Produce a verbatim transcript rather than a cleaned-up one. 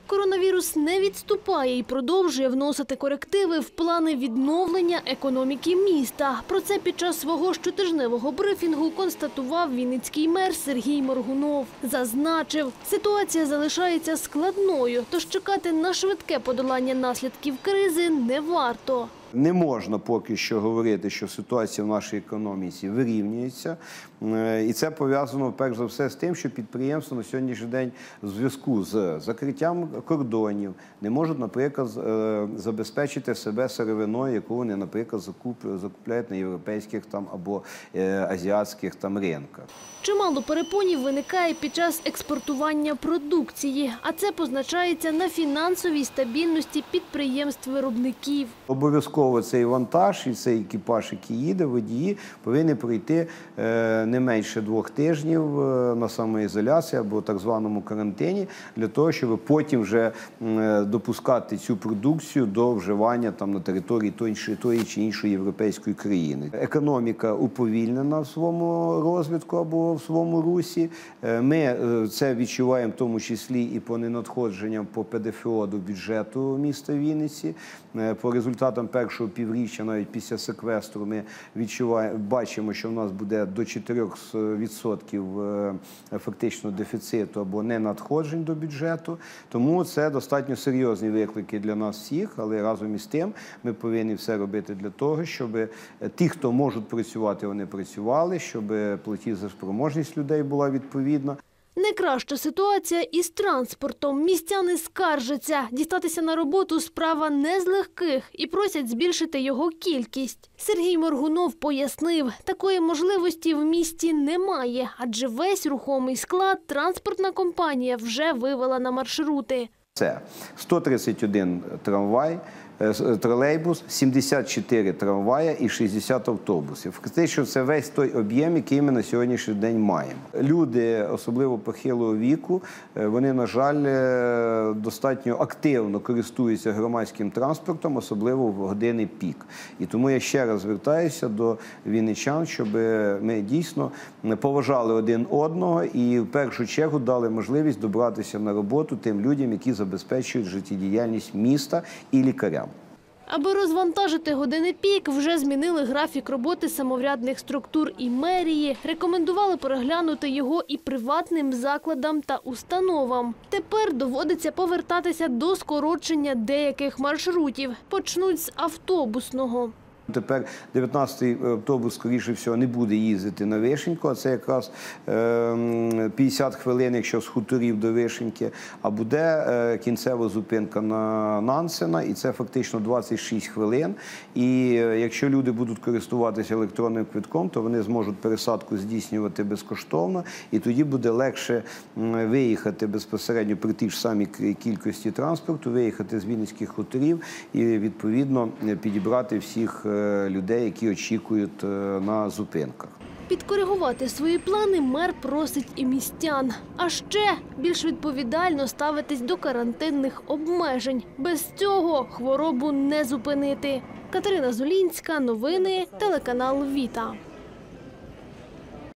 Коронавірус не відступає і продовжує вносити корективи в плани відновлення економіки міста. Про це під час свого щотижневого брифінгу констатував вінницький мер Сергій Моргунов. Зазначив, ситуація залишається складною, тож чекати на швидке подолання наслідків кризи не варто. Не можна поки що говорити, що ситуація в нашій економіці вирівнюється. І це пов'язано, перш за все, з тим, що підприємства на сьогоднішній день в зв'язку з закриттям кордонів не можуть, наприклад, забезпечити себе сировиною, яку вони, наприклад, закупляють на європейських там, або азіатських там, ринках. Чимало перепонів виникає під час експортування продукції, а це позначається на фінансовій стабільності підприємств-виробників. Обов'язково цей вантаж і цей екіпаж, який їде, водії, повинні пройти не менше двох тижнів на самоізоляції або так званому карантині, для того, щоб потім вже допускати цю продукцію до вживання там, на території тої чи іншої європейської країни. Економіка уповільнена в своєму розвитку або в своєму русі. Ми це відчуваємо в тому числі і по ненадходженням по Пе Де Еф О до бюджету міста Вінниці. По результатам першого півріччя, навіть після секвестру, ми відчуваємо, бачимо, що в нас буде до чотирьох відсотків фактично дефіциту або ненадходжень до бюджету. Тому це достатньо серйозні виклики для нас всіх, але разом із тим ми повинні все робити для того, щоб ті, хто можуть працювати, вони працювали, щоб платіжоспроможність людей була відповідна. Не краща ситуація із транспортом. Містяни скаржаться. Дістатися на роботу – справа не з легких і просять збільшити його кількість. Сергій Моргунов пояснив, такої можливості в місті немає, адже весь рухомий склад транспортна компанія вже вивела на маршрути. Це сто тридцять один трамвай, тролейбус, сімдесят чотири трамвая і шістдесят автобусів. Фактично це весь той об'єм, який ми на сьогоднішній день маємо. Люди, особливо похилого віку, вони, на жаль, достатньо активно користуються громадським транспортом, особливо в години пік. І тому я ще раз звертаюся до вінничан, щоб ми дійсно поважали один одного і в першу чергу дали можливість добратися на роботу тим людям, які забезпечують життєдіяльність міста і лікарям. Аби розвантажити години пік, вже змінили графік роботи самоврядних структур і мерії. Рекомендували переглянути його і приватним закладам та установам. Тепер доводиться повертатися до скорочення деяких маршрутів. Почнуть з автобусного. Тепер дев'ятнадцятий автобус, скоріше всього, не буде їздити на Вишеньку, а це якраз п'ятдесят хвилин, якщо з хуторів до Вишеньки, а буде кінцева зупинка на Нансена, і це фактично двадцять шість хвилин. І якщо люди будуть користуватися електронним квитком, то вони зможуть пересадку здійснювати безкоштовно, і тоді буде легше виїхати безпосередньо при тій ж самій кількості транспорту, виїхати з вінницьких хуторів і, відповідно, підібрати всіх людей, які очікують на зупинках. Підкоригувати свої плани мер просить і містян. А ще більш відповідально ставитись до карантинних обмежень. Без цього хворобу не зупинити. Катерина Зулінська, новини, телеканал Віта.